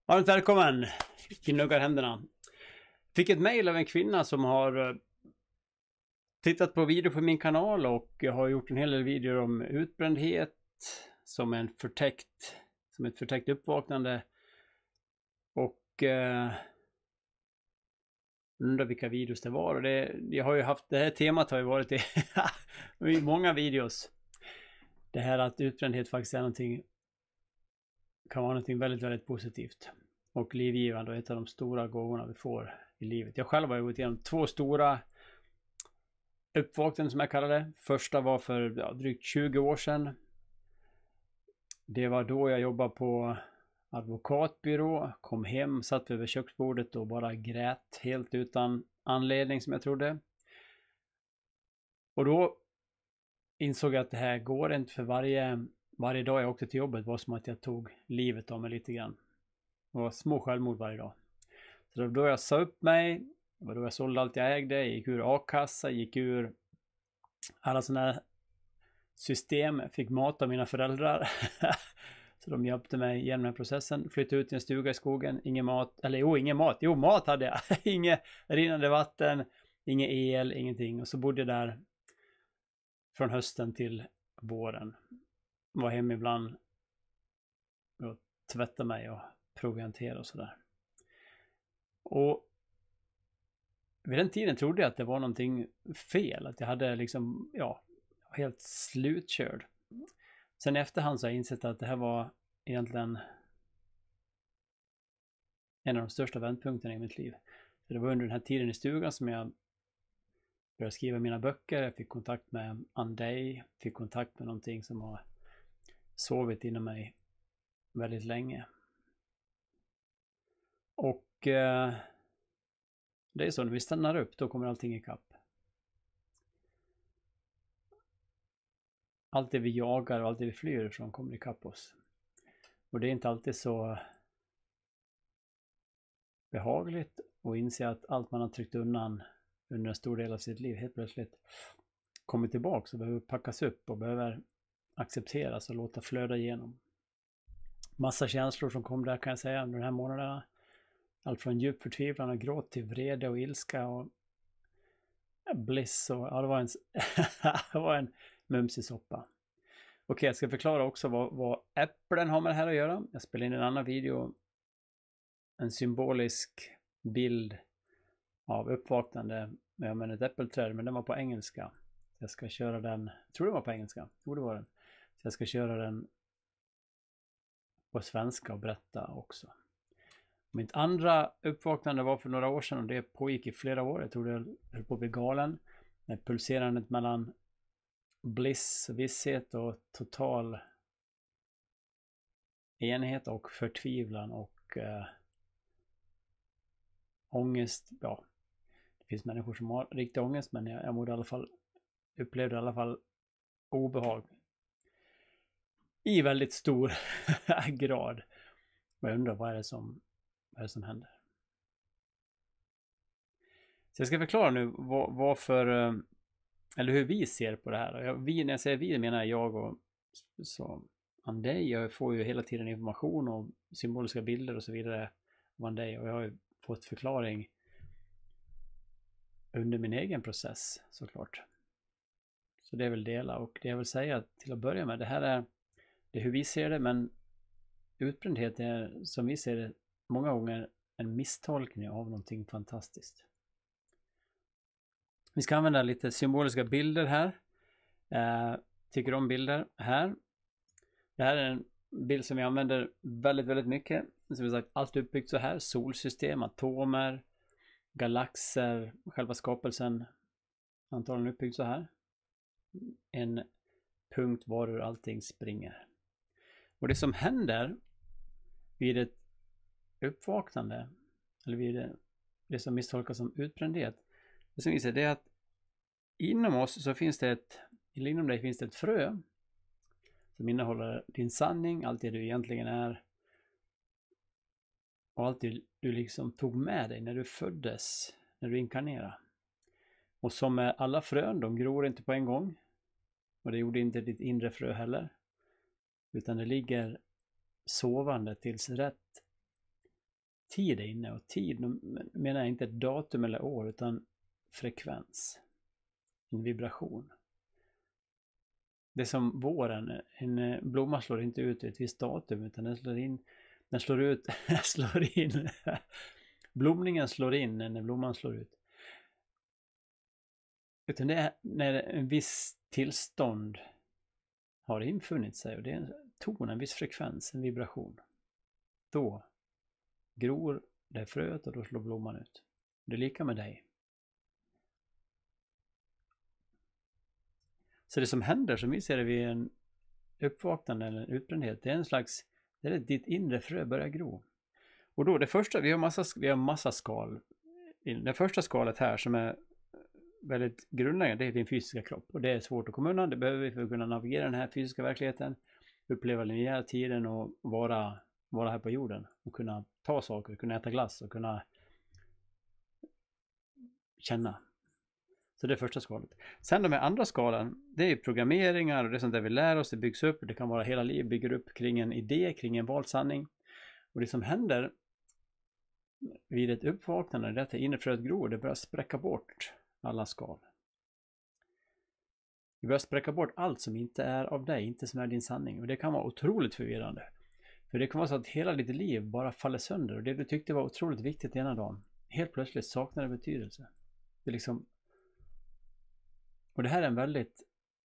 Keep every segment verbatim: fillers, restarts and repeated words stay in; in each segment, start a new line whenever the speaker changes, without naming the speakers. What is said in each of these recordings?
Varmt välkommen! Gnuggar händerna. Fick ett mejl av en kvinna som har tittat på video på min kanal och har gjort en hel del videor om utbrändhet som en förtäckt som ett förtäckt uppvaknande. Och eh, undrar vilka videos det var. Och det, jag har ju haft, det här temat har ju varit i, i många videos. Det här att utbrändhet faktiskt är någonting, kan vara någonting väldigt, väldigt positivt. Och livgivande och ett av de stora gåvorna vi får i livet. Jag själv har gått igenom två stora uppvaknanden som jag kallar det. Första var för ja, drygt tjugo år sedan. Det var då jag jobbade på advokatbyrå. Kom hem, satt över köksbordet och bara grät helt utan anledning som jag trodde. Och då insåg jag att det här går inte, för varje, varje dag jag åkte till jobbet var som att jag tog livet av mig lite grann. Det var små självmord varje dag. Så det var då jag sa upp mig. Det var då jag sålde allt jag ägde. Gick ur a-kassa. Gick ur alla sådana här system. Jag fick mat av mina föräldrar. Så de hjälpte mig genom den här processen. Flyttade ut i en stuga i skogen. Ingen mat. Eller jo, ingen mat. Jo, mat hade jag. Inget rinnande vatten. Ingen el. Ingenting. Och så bodde jag där från hösten till våren. Var hemma ibland och tvättade mig och proviantera och sådär. Och vid den tiden trodde jag att det var någonting fel. Att jag hade liksom, ja, helt slutkörd. Sen i efterhand så har jag insett att det här var egentligen en av de största vändpunkterna i mitt liv. För det var under den här tiden i stugan som jag började skriva mina böcker. Jag fick kontakt med andej. Fick kontakt med någonting som har sovit inom mig väldigt länge. Och eh, det är så, när vi stannar upp då kommer allting ikapp. Allt det vi jagar och allt det vi flyr ifrån kommer ikapp oss. Och det är inte alltid så behagligt att inse att allt man har tryckt undan under en stor del av sitt liv helt plötsligt kommer tillbaka och behöver packas upp och behöver accepteras och låta flöda igenom. Massa känslor som kom där, kan jag säga, under de här månaderna. Allt från djup förtvivlan och gråt till vrede och ilska och bliss och ja, det var en, det var en mumsig soppa. Okej, jag ska förklara också vad, vad äpplen har med det här att göra. Jag spelade in en annan video, en symbolisk bild av uppvaknande med ett äppelträd, men den var på engelska. Jag ska köra den, jag tror det var på engelska, jo det var den. Så jag ska köra den på svenska och berätta också. Mitt andra uppvaknande var för några år sedan och det pågick i flera år. Jag tror det höll på att bli galen. Med pulserandet mellan bliss, visshet och total enhet och förtvivlan och äh, ångest. Ja, det finns människor som har riktig ångest, men jag, jag mådde i alla fall, upplevde i alla fall obehag i väldigt stor grad. Och jag undrar vad är det som Vad är det som händer? Så jag ska förklara nu vad, varför, eller hur vi ser på det här. Jag, vi, när jag säger vi menar jag och så andej. Jag får ju hela tiden information och symboliska bilder och så vidare av andej. Och jag har ju fått förklaring under min egen process såklart. Så det är väl dela. Och det jag vill säga till att börja med, det här är, det är hur vi ser det, men utbrändhet är som vi ser det många gånger en misstolkning av någonting fantastiskt. Vi ska använda lite symboliska bilder här. Eh, tycker om bilder här. Det här är en bild som vi använder väldigt, väldigt mycket. Som vi sagt, allt är uppbyggt så här. Solsystem, atomer, galaxer, själva skapelsen antagligen uppbyggt så här. En punkt varur allting springer. Och det som händer vid ett uppvaknande, eller vid det, det som misstolkas som utbrändhet, det som visar det är att inom oss så finns det ett, eller inom dig finns det ett frö som innehåller din sanning, allt det du egentligen är och allt det du liksom tog med dig när du föddes, när du inkarnerade. Och som med alla frön, de gror inte på en gång, och det gjorde inte ditt inre frö heller, utan det ligger sovande tills rätt tid är inne. Och tid menar jag inte ett datum eller år utan frekvens. En vibration. Det är som våren. En blomma slår inte ut ett visst datum utan den slår in. Den slår ut. slår in. Blomningen slår in när blomman slår ut. Utan det är när en viss tillstånd har infunnit sig. Och det är en ton, en viss frekvens, en vibration. Då gror det fröet och då slår blomman ut. Det är lika med dig. Så det som händer som vi ser det vid en uppvaknande eller en utbrändhet, det är en slags, det är att ditt inre frö börjar gro. Och då det första, vi har massa, vi har massa skal. Det första skalet här som är väldigt grundläggande, det är din fysiska kropp. Och det är svårt att komma undan, det behöver vi för att kunna navigera den här fysiska verkligheten, uppleva linjära tiden och vara, vara här på jorden. Och kunna ta saker, kunna äta glass och kunna känna. Så det är första skalet. Sen de här andra skalen, det är programmeringar och det som där vi lär oss, det byggs upp. Det kan vara hela livet, bygger upp kring en idé, kring en vald sanning. Och det som händer vid ett uppvaknande, det är att det inre fröet gror, det börjar spräcka bort alla skal. Det börjar spräcka bort allt som inte är av dig, inte som är din sanning. Och det kan vara otroligt förvirrande. För det kan vara så att hela ditt liv bara faller sönder. Och det du tyckte var otroligt viktigt ena dagen, helt plötsligt saknar det betydelse. Det är liksom... Och det här är en väldigt,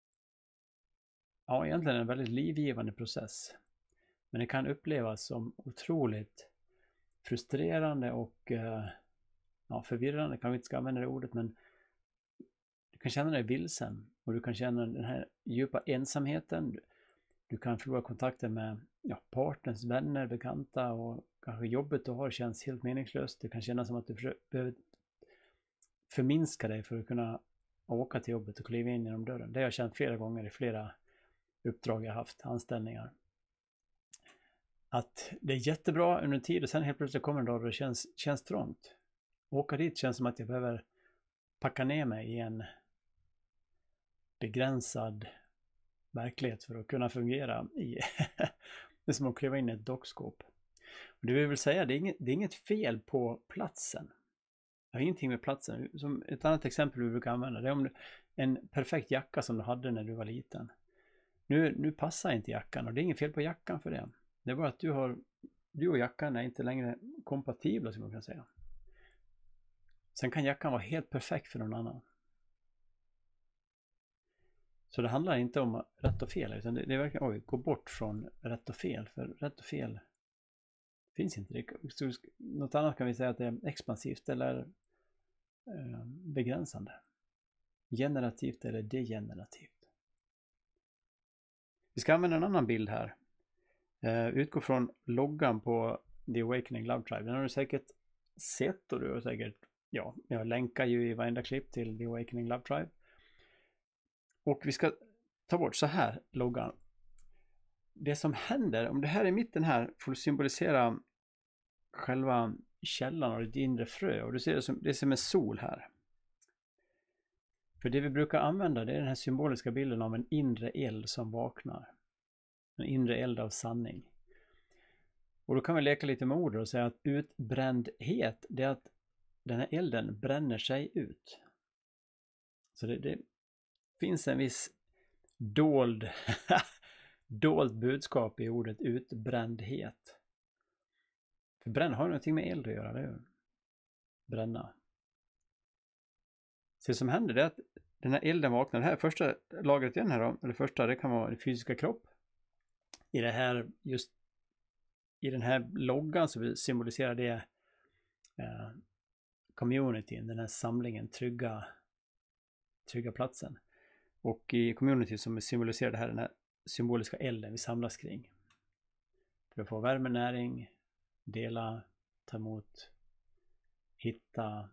ja egentligen en väldigt livgivande process. Men det kan upplevas som otroligt frustrerande och ja, förvirrande, kan vi inte ska använda det ordet, men du kan känna dig vilsen och du kan känna den här djupa ensamheten. Du kan förlora kontakten med ja, partners, vänner, bekanta och kanske jobbet du har känns helt meningslöst. Det kan kännas som att du behöver förminska dig för att kunna åka till jobbet och kliva in genom dörren. Det har jag känt flera gånger i flera uppdrag jag haft, anställningar. Att det är jättebra under en tid och sen helt plötsligt kommer en dag och det känns, känns trångt. Åka dit känns som att jag behöver packa ner mig i en begränsad verklighet för att kunna fungera i det är som att kliva in i ett dockskåp. Och det vill säga, det är inget, det är inget fel på platsen. Jag har ingenting med platsen. Som ett annat exempel vi brukar använda, det är om en perfekt jacka som du hade när du var liten. Nu, nu passar inte jackan och det är inget fel på jackan för det. Det är bara att du, har, du och jackan är inte längre kompatibla, som man kan säga. Sen kan jackan vara helt perfekt för någon annan. Så det handlar inte om rätt och fel, utan det, det är verkligen, oj, gå bort från rätt och fel, för rätt och fel finns inte. Det, något annat kan vi säga att det är expansivt eller eh, begränsande. Generativt eller degenerativt. Vi ska använda en annan bild här. Uh, utgå från loggan på The Awakening Love Tribe. Den har du säkert sett och du har säkert, ja, jag länkar ju i varenda klipp till The Awakening Love Tribe. Och vi ska ta bort så här loggan. Det som händer, om det här i mitten här får symbolisera själva källan och ditt inre frö. Och du ser det som, det är som en sol här. För det vi brukar använda, det är den här symboliska bilden av en inre eld som vaknar. En inre eld av sanning. Och då kan vi leka lite med ord och säga att utbrändhet, det är att den här elden bränner sig ut. Så det, det finns en viss dold, dold budskap i ordet utbrändhet. För bränn har någonting med eld att göra, det är ju bränna. Så det som händer är att den här elden vaknar. Det här första lagret igen här då, eller första, det kan vara den fysiska kropp. I det här, just i den här loggan så symboliserar det eh, communityn, den här samlingen, trygga, trygga platsen. Och i community som symboliserar det här, den här symboliska elden vi samlas kring. För att få värmenäring, dela, ta emot, hitta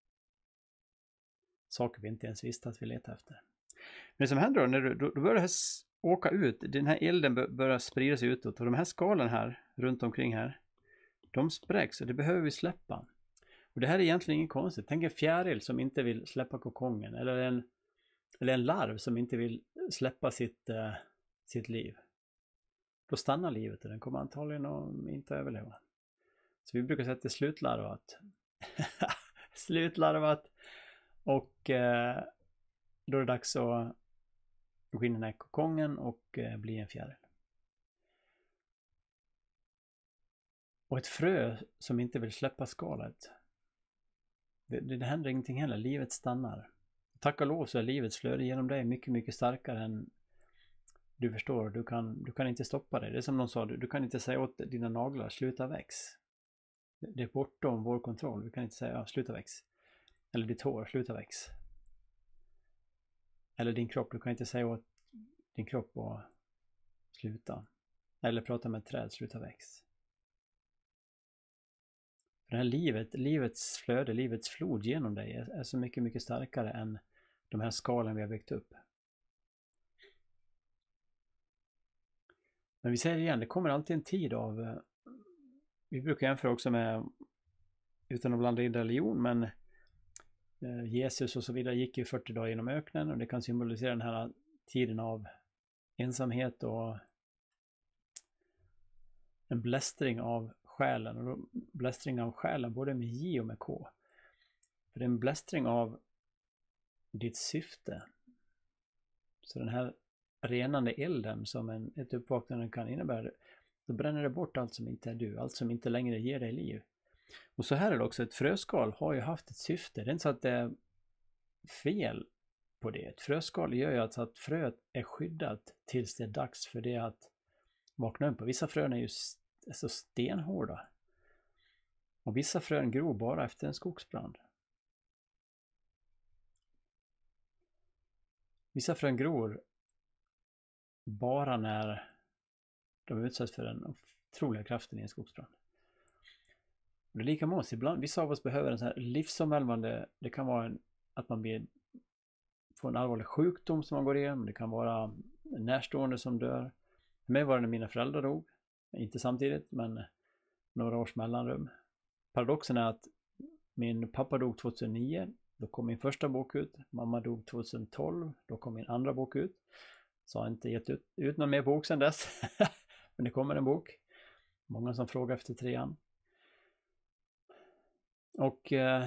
saker vi inte ens visste att vi letar efter. Men det som händer då, när du, då, då börjar det här åka ut, den här elden börjar sprida sig utåt och de här skalen här runt omkring här, de spräcks och det behöver vi släppa. Och det här är egentligen inget konstigt. Tänk en fjäril som inte vill släppa kokongen eller en, eller en larv som inte vill släppa sitt, uh, sitt liv. Då stannar livet och den kommer antagligen att inte överleva. Så Så vi brukar säga att det är slutlarvat. Slutlarvat. Och eh, då är det dags att gå in i den här kokongen och eh, bli en fjäril. Och ett frö som inte vill släppa skalet. Det, det, det händer ingenting heller. Livet stannar. Tack och lov så är livets flöde genom dig mycket, mycket starkare än du förstår. Du kan, du kan inte stoppa det. Det är som någon sa, du, du kan inte säga åt dina naglar, sluta väx. Det, det är bortom vår kontroll. Du kan inte säga, ja, sluta väx. Eller ditt hår, sluta väx. Eller din kropp, du kan inte säga åt din kropp att sluta. Eller prata med ett träd, sluta väx. Det här livet, livets flöde, livets flod genom dig är, är så mycket, mycket starkare än de här skalen vi har byggt upp. Men vi säger igen, det kommer alltid en tid av, vi brukar jämföra också med, utan att blanda in religion, men Jesus och så vidare gick ju fyrtio dagar genom öknen och det kan symbolisera den här tiden av ensamhet och en blästring av själen, och då blästring av själen både med J och med K. För det är en blästring av ditt syfte. Så den här renande elden som en, ett uppvaknande kan innebära, då bränner det bort allt som inte är du, allt som inte längre ger dig liv. Och så här är det också, ett fröskal har ju haft ett syfte. Det är inte så att det är fel på det. Ett fröskal gör ju alltså att fröet är skyddat tills det är dags för det att vakna upp. Och vissa frön är ju så stenhårda. Och vissa frön gror bara efter en skogsbrand. Vissa frön gror bara när de utsätts för den otroliga kraften i en skogsbrand. Och det är lika med oss. Ibland, vissa av oss behöver en sån här livsomvälvande, det kan vara en, att man blir, får en allvarlig sjukdom som man går igenom. Det kan vara en närstående som dör. För mig var det när mina föräldrar dog. Inte samtidigt, men några års mellanrum. Paradoxen är att min pappa dog tjugohundranio. Då kom min första bok ut. Mamma dog tjugotolv. Då kom min andra bok ut. Så har jag inte gett ut, ut någon mer bok sedan dess. Men det kommer en bok. Många som frågar efter trean. Och eh,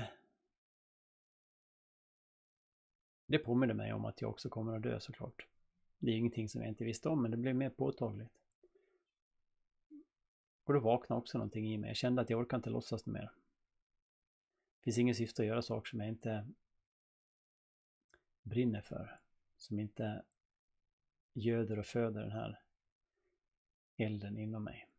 det påminner mig om att jag också kommer att dö såklart. Det är ingenting som jag inte visste om, men det blev mer påtagligt. Och då vaknade också någonting i mig. Jag kände att jag orkar inte låtsas mer. Det finns ingen syfte att göra saker som jag inte brinner för. Som inte göder och föder den här elden inom mig.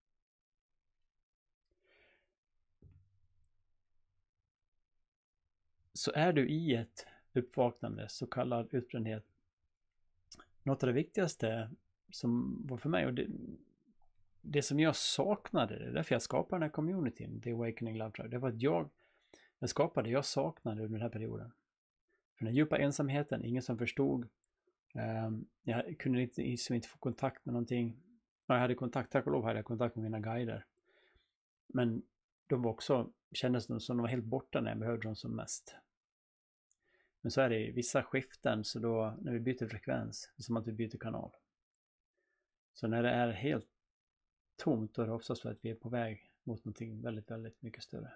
Så är du i ett uppvaknande, så kallad utbrändhet, något av det viktigaste som var för mig, och det, det som jag saknade, det är därför jag skapade den här communityn, The Awakening Love Tribe, det var att jag, jag skapade, jag saknade under den här perioden. För den djupa ensamheten, ingen som förstod, um, jag kunde inte, inte få kontakt med någonting. Jag hade kontakt, tack och lov hade jag kontakt med mina guider. Men de var också, kändes de som de var helt borta när jag behövde dem som mest. Men så är det i vissa skiften, så då när vi byter frekvens, det är som att vi byter kanal. Så när det är helt tomt, då är det oftast för att vi är på väg mot någonting väldigt, väldigt mycket större.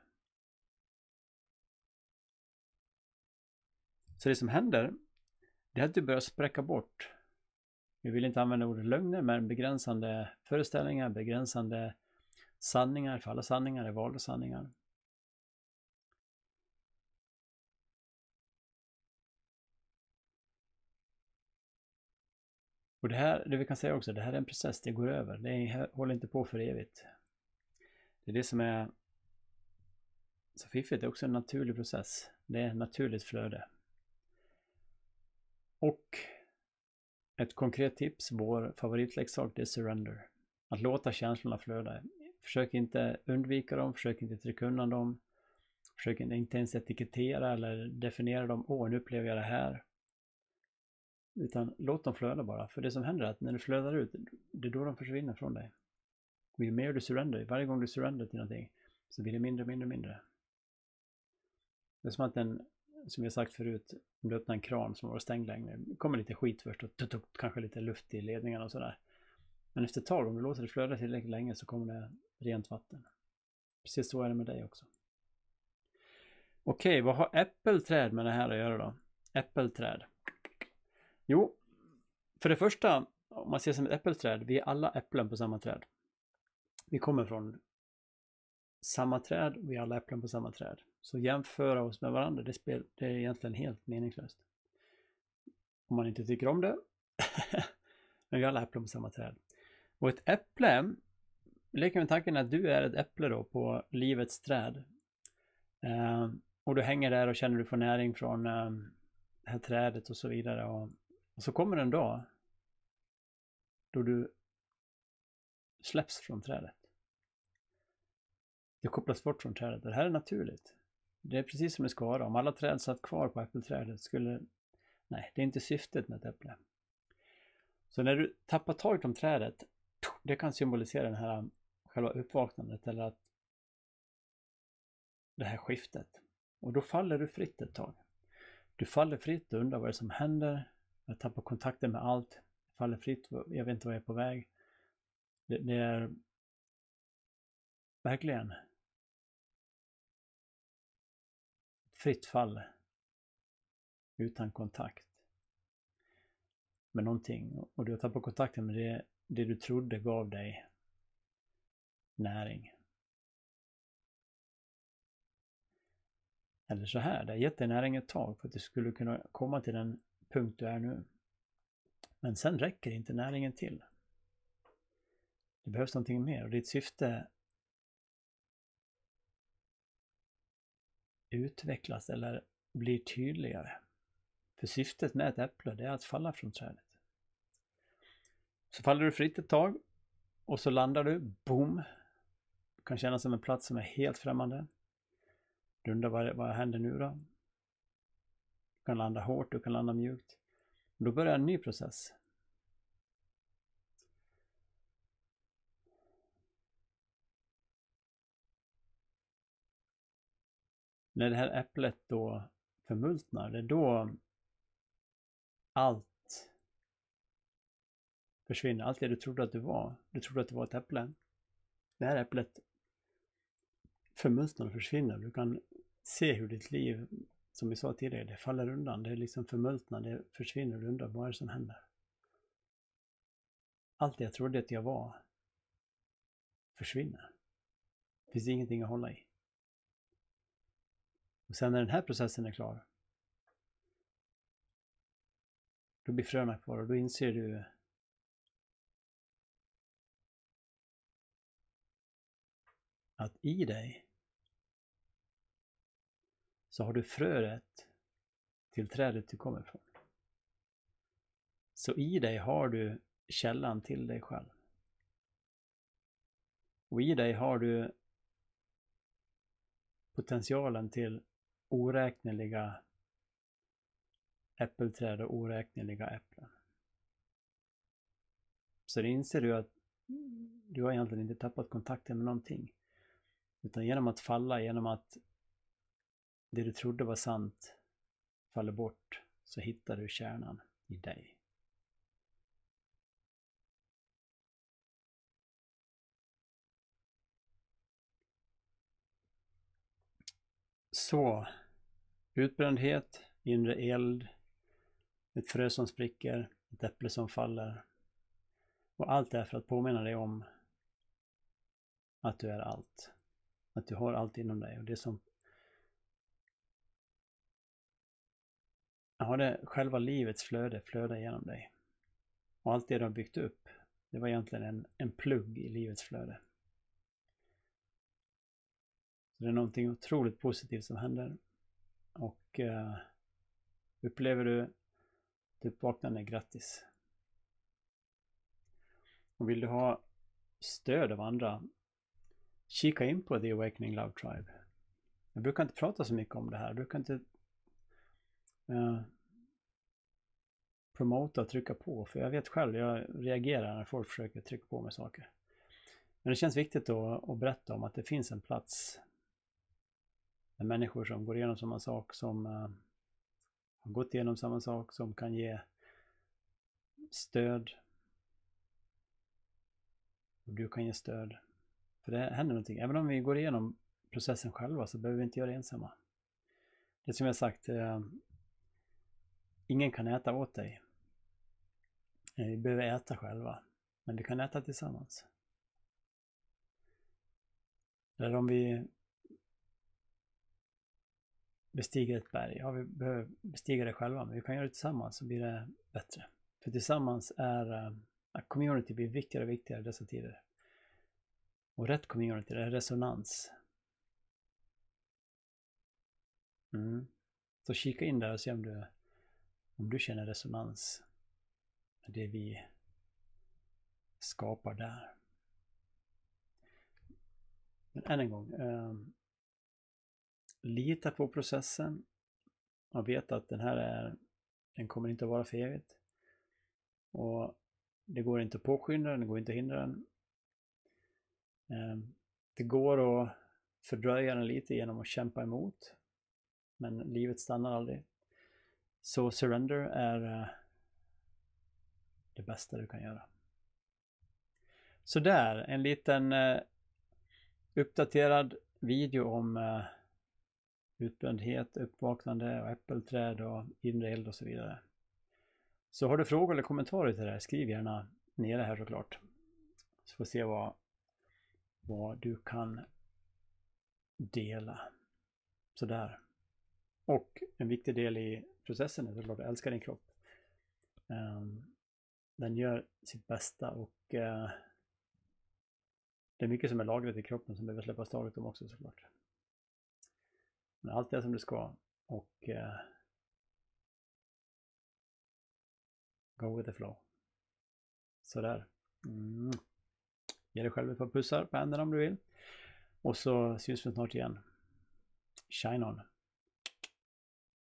Så det som händer, det är att du börjar spräcka bort. Vi vill inte använda ordet lögner, men begränsande föreställningar, begränsande sanningar, för alla sanningar är valda sanningar. Och det här, det vi kan säga också, det här är en process, det går över. Det är, håller inte på för evigt. Det är det som är så fiffigt, det är också en naturlig process. Det är ett naturligt flöde. Och ett konkret tips, vår favoritleksak, det är surrender. Att låta känslorna flöda. Försök inte undvika dem, försök inte trycka undan dem. Försök inte ens etikettera eller definiera dem. Åh, nu upplever jag det här. Utan låt dem flöda bara. För det som händer är att när du flödar ut, det är då de försvinner från dig. Och ju mer du surrender, varje gång du surrender till någonting, så blir det mindre, mindre, mindre. Det är som att den, som jag sagt förut, om du öppnar en kran som var stängd länge, det kommer lite skit först och tutuk, kanske lite luft i ledningarna och sådär. Men efter ett tag, om du låter det flöda tillräckligt länge, så kommer det rent vatten. Precis så är det med dig också. Okej, vad har äppelträd med det här att göra då? Äppelträd. Jo, för det första, om man ser som ett äppelträd, vi är alla äpplen på samma träd. Vi kommer från samma träd, vi är alla äpplen på samma träd. Så jämföra oss med varandra, det, spel, det är egentligen helt meningslöst. Om man inte tycker om det. Men vi är alla äpplen på samma träd. Och ett äpple, leker med tanken att du är ett äpple då på livets träd. Uh, och du hänger där och känner du får näring från uh, det här trädet och så vidare. Och, och så kommer en dag då du släpps från trädet. Du kopplas bort från trädet. Det här är naturligt. Det är precis som det ska vara. Om alla träd satt kvar på äppelträdet skulle... Nej, det är inte syftet med ett äpple. Så när du tappar taget om trädet, det kan symbolisera den här själva uppvaknandet eller att det här skiftet. Och då faller du fritt ett tag. Du faller fritt och undrar vad det är som händer. Jag tappar kontakten med allt. Jag faller fritt, jag vet inte vad jag är på väg. Det, det är verkligen fritt fall utan kontakt med någonting. Och du har tappat kontakten med det, det du trodde gav dig näring. Eller så här, det har gett dig näring ett tag för att du skulle kunna komma till den punkt du är nu. Men sen räcker inte näringen till. Det behövs någonting mer och ditt syfte utvecklas eller blir tydligare. För syftet med ett äpple, det är att falla från trädet. Så faller du fritt ett tag och så landar du, boom. Det kan kännas som en plats som är helt främmande. Du undrar vad, vad händer nu då? Du kan landa hårt, du kan landa mjukt. Då börjar en ny process. När det här äpplet då förmultnar, det är då allt försvinner. Allt det du trodde att du var. Du trodde att det var ett äpple. Det här äpplet förmultnar och försvinner. Du kan se hur ditt liv, som vi sa tidigare, det faller undan. Det är liksom förmultnar, det försvinner. Du undrar vad är det som händer. Allt det jag trodde att jag var försvinner. Det finns ingenting att hålla i. Och sen när den här processen är klar, då blir fröna kvar och då inser du att i dig så har du fröet till trädet du kommer från. Så i dig har du källan till dig själv. Och i dig har du potentialen till oräkneliga äppelträd och oräkneliga äpplen. Så det inser du att du har egentligen inte tappat kontakten med någonting. Utan genom att falla, genom att det du trodde var sant faller bort, så hittar du kärnan i dig. Så, utbrändhet, inre eld, ett frö som spricker, ett äpple som faller. Och allt är för att påminna dig om att du är allt. Att du har allt inom dig. Och det som ja, det själva livets flöde flödar genom dig. Och allt det du har byggt upp, det var egentligen en, en plugg i livets flöde. Så det är någonting otroligt positivt som händer. Och eh, upplever du typ vaknande, grattis. Och vill du ha stöd av andra, kika in på The Awakening Love Tribe. Jag brukar inte prata så mycket om det här. Jag brukar inte uh, promota och trycka på. För jag vet själv, jag reagerar när folk försöker trycka på med saker. Men det känns viktigt att, att berätta om att det finns en plats med människor som går igenom samma sak, som uh, har gått igenom samma sak, som kan ge stöd. Och du kan ge stöd. För det händer någonting. Även om vi går igenom processen själva så behöver vi inte göra det ensamma. Det som jag sagt, eh, ingen kan äta åt dig. Eh, vi behöver äta själva, men vi kan äta tillsammans. Eller om vi bestiger ett berg, ja vi behöver bestiga det själva, men vi kan göra det tillsammans så blir det bättre. För tillsammans är uh, community blir viktigare och viktigare i dessa tider. Och rätt community, det är resonans. Mm. Så kika in där och se om du, om du känner resonans med det vi skapar där. Men än en gång, um, lita på processen och veta att den här är, den kommer inte att vara för evigt. Och det går inte att påskynda den, det går inte att hindra den. Um, det går att fördröja den lite genom att kämpa emot. Men livet stannar aldrig. Så surrender är uh, det bästa du kan göra. Så där, en liten uh, uppdaterad video om uh, utbrändhet, uppvaknande och äppelträd och inre eld och så vidare. Så har du frågor eller kommentarer till det här, skriv gärna nere här såklart. Så får vi se vad, vad du kan dela. Sådär. Och en viktig del i processen är såklart att älska din kropp. Um, den gör sitt bästa och uh, det är mycket som är lagrat i kroppen som behöver släppas taget om också såklart. Men allt är som det ska och uh, go with the flow. Sådär. Mm. Ge dig själv ett par pussar på händerna om du vill. Och så syns vi snart igen. Shine on.